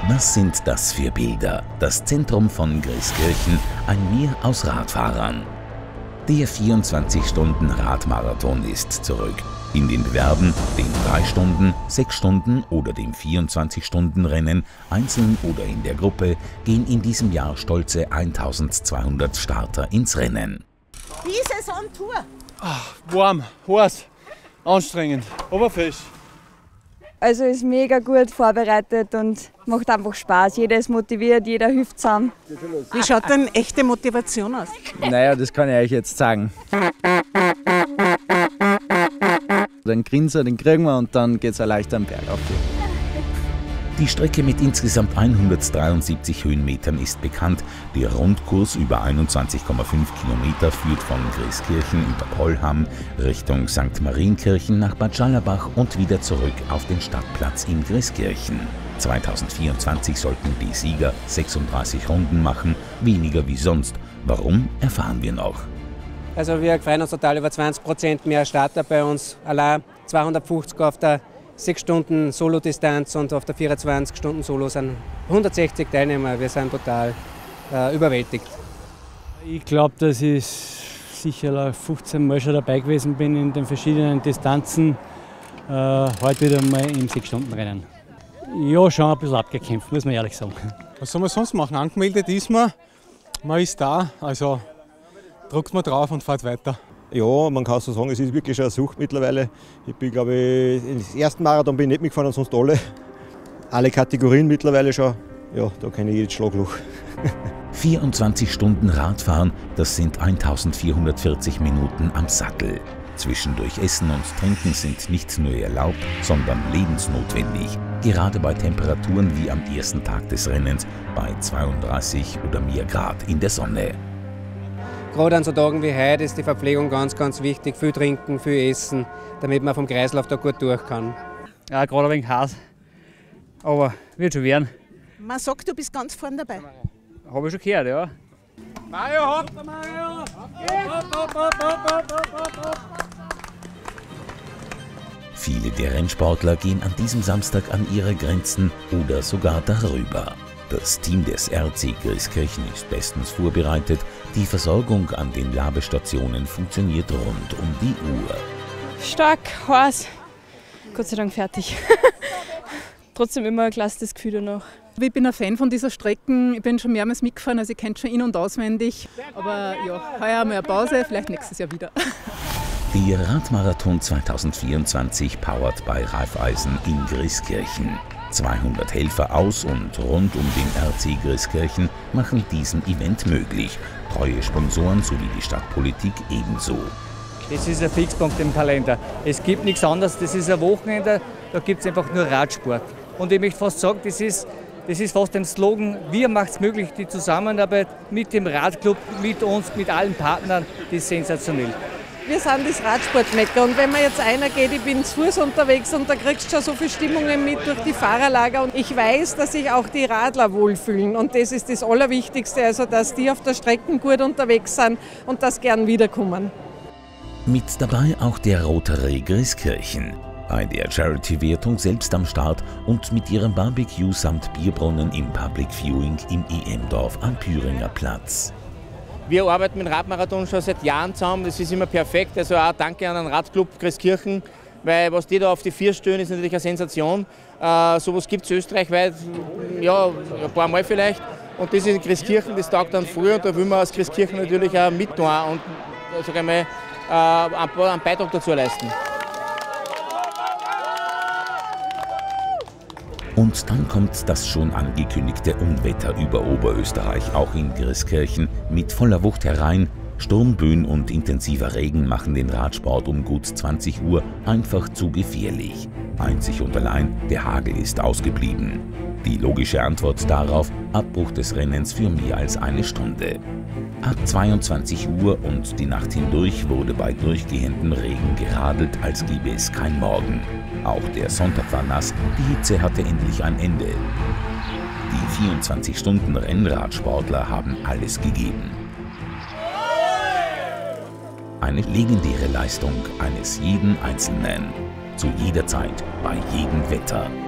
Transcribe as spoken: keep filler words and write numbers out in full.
Was sind das für Bilder? Das Zentrum von Grieskirchen, ein Meer aus Radfahrern. Der vierundzwanzig-Stunden-Radmarathon ist zurück. In den Bewerben, dem drei Stunden, sechs Stunden oder dem vierundzwanzig-Stunden-Rennen, einzeln oder in der Gruppe, gehen in diesem Jahr stolze eintausendzweihundert Starter ins Rennen. Wie ist es on Tour? Ach, warm, heiß, anstrengend, aber frisch. Also ist mega gut vorbereitet und macht einfach Spaß. Jeder ist motiviert, jeder hilft zusammen. Wie schaut denn echte Motivation aus? Naja, das kann ich euch jetzt sagen. Den Grinser, den kriegen wir und dann geht es leicht am Berg auf. Die Strecke mit insgesamt hundertdreiundsiebzig Höhenmetern ist bekannt. Der Rundkurs über einundzwanzig Komma fünf Kilometer führt von Grieskirchen über Pollham Richtung Sankt Marienkirchen nach Bad Schallerbach und wieder zurück auf den Stadtplatz in Grieskirchen. zweitausendvierundzwanzig sollten die Sieger sechsunddreißig Runden machen, weniger wie sonst. Warum, erfahren wir noch. Also wir freuen uns total über zwanzig Prozent mehr Starter bei uns. Allein zweihundertfünfzig auf der sechs Stunden Solo-Distanz und auf der vierundzwanzig Stunden Solo sind hundertsechzig Teilnehmer. Wir sind total äh, überwältigt. Ich glaube, dass ich sicher fünfzehn Mal schon dabei gewesen bin in den verschiedenen Distanzen. Äh, heute wieder mal im sechs Stunden Rennen. Ja, schon ein bisschen abgekämpft, muss man ehrlich sagen. Was soll man sonst machen? Angemeldet ist man, man ist da, also drückt man drauf und fährt weiter. Ja, man kann so sagen, es ist wirklich schon eine Sucht mittlerweile. Ich bin, glaube ich, im ersten Marathon bin ich nicht mitgefahren, sonst alle. Alle Kategorien mittlerweile schon. Ja, da kenne ich jedes Schlagloch. vierundzwanzig Stunden Radfahren, das sind eintausendvierhundertvierzig Minuten am Sattel. Zwischendurch Essen und Trinken sind nicht nur erlaubt, sondern lebensnotwendig. Gerade bei Temperaturen wie am ersten Tag des Rennens, bei zweiunddreißig oder mehr Grad in der Sonne. Gerade an so Tagen wie heute ist die Verpflegung ganz, ganz wichtig. Viel trinken, viel essen, damit man vom Kreislauf da gut durch kann. Ja, gerade ein wenig heiß, aber wird schon werden. Man sagt, du bist ganz vorne dabei. Habe ich schon gehört, ja. Mario, hopp, Mario! Hopp, hopp, hopp, hopp, hopp, hopp. Viele der Rennsportler gehen an diesem Samstag an ihre Grenzen oder sogar darüber. Das Team des R C Grieskirchen ist bestens vorbereitet. Die Versorgung an den Labestationen funktioniert rund um die Uhr. Stark, heiß, Gott sei Dank fertig. Trotzdem immer ein klasse Gefühl danach. Ich bin ein Fan von dieser Strecken. Ich bin schon mehrmals mitgefahren, also ich kenne schon in- und auswendig. Aber ja, heuer mal eine Pause, vielleicht nächstes Jahr wieder. Der Radmarathon zweitausendvierundzwanzig powered bei Raiffeisen in Grieskirchen. zweihundert Helfer aus und rund um den R C Grieskirchen machen diesen Event möglich. Treue Sponsoren sowie die Stadtpolitik ebenso. Das ist ein Fixpunkt im Kalender. Es gibt nichts anderes, das ist ein Wochenende, da gibt es einfach nur Radsport. Und ich möchte fast sagen, das ist, das ist fast ein Slogan, wir machen es möglich, die Zusammenarbeit mit dem Radclub, mit uns, mit allen Partnern, das ist sensationell. Wir sind das Radsportmecker und wenn man jetzt einer geht, ich bin zu Fuß unterwegs und da kriegst du schon so viele Stimmungen mit durch die Fahrerlager und ich weiß, dass sich auch die Radler wohlfühlen und das ist das Allerwichtigste, also dass die auf der Strecke gut unterwegs sind und das gern wiederkommen. Mit dabei auch der Rotary Grieskirchen. Bei der Charity-Wertung selbst am Start und mit ihrem Barbecue samt Bierbrunnen im Public Viewing im E M-Dorf am Püringer Platz. Wir arbeiten mit dem Radmarathon schon seit Jahren zusammen, das ist immer perfekt. Also auch danke an den Radclub Grieskirchen, weil was die da auf die vier stellen, ist natürlich eine Sensation. Äh, sowas gibt es österreichweit, ja, ein paar Mal vielleicht. Und das ist in Grieskirchen, das taugt dann früh und da will man aus Grieskirchen natürlich auch mit tun und sag ich mal, äh, einen Beitrag dazu leisten. Und dann kommt das schon angekündigte Unwetter über Oberösterreich, auch in Grieskirchen, mit voller Wucht herein. Sturmböen und intensiver Regen machen den Radsport um gut zwanzig Uhr einfach zu gefährlich. Einzig und allein, der Hagel ist ausgeblieben. Die logische Antwort darauf, Abbruch des Rennens für mehr als eine Stunde. Ab zweiundzwanzig Uhr und die Nacht hindurch wurde bei durchgehendem Regen geradelt, als gäbe es kein Morgen. Auch der Sonntag war nass, die Hitze hatte endlich ein Ende. Die vierundzwanzig Stunden Rennradsportler haben alles gegeben. Eine legendäre Leistung eines jeden Einzelnen. Zu jeder Zeit, bei jedem Wetter.